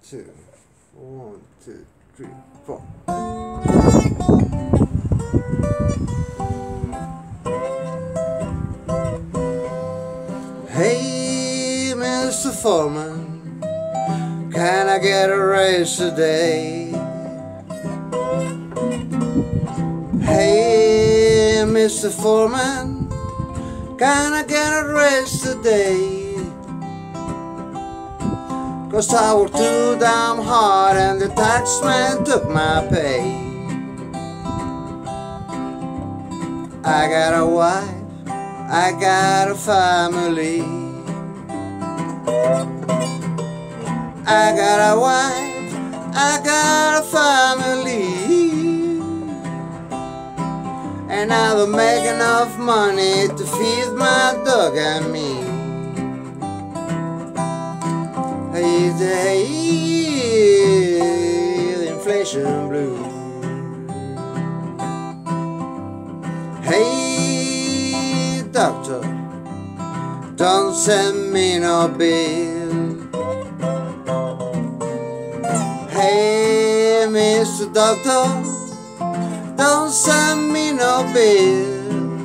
two. 1, 2, 3, 4. Hey, Mr. Foreman, can I get a raise today? Hey, Mr. Foreman, can I get a raise today? 'Cause I worked too damn hard and the taxman took my pay. I got a wife, I got a family. I got a wife, I got a family. And I don't make enough money to feed my dog and me. Hey, the inflation blue. Hey, doctor, don't send me no bill. Hey, Mr. Doctor, don't send me no bill.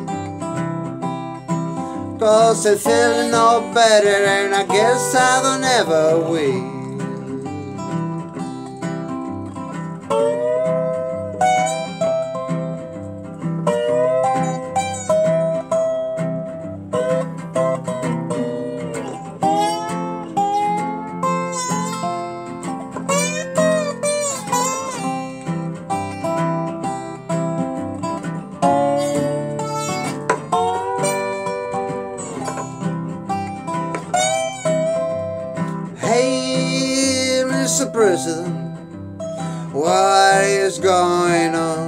'Cause I'm feeling no better and I guess I don't ever will. Hey, Mr. President, what is going on?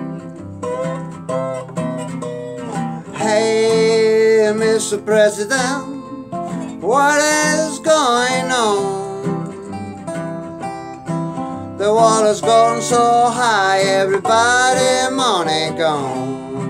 Hey, Mr. President, what is going on? The water's gone so high, everybody money gone.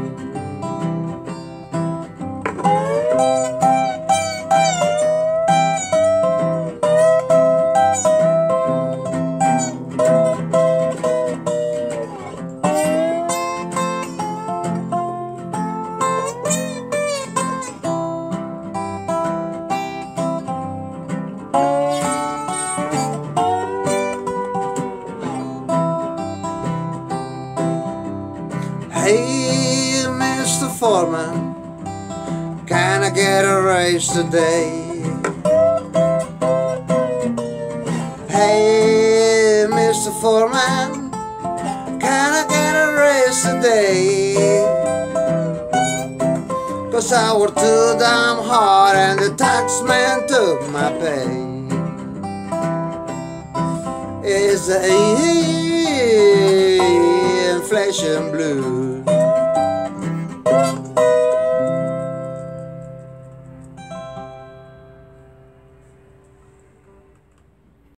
Hey, Mr. Foreman, can I get a raise today? Hey, Mr. Foreman, can I get a raise today? 'Cause I worked too damn hard and the taxman took my pay. It's the inflation blue.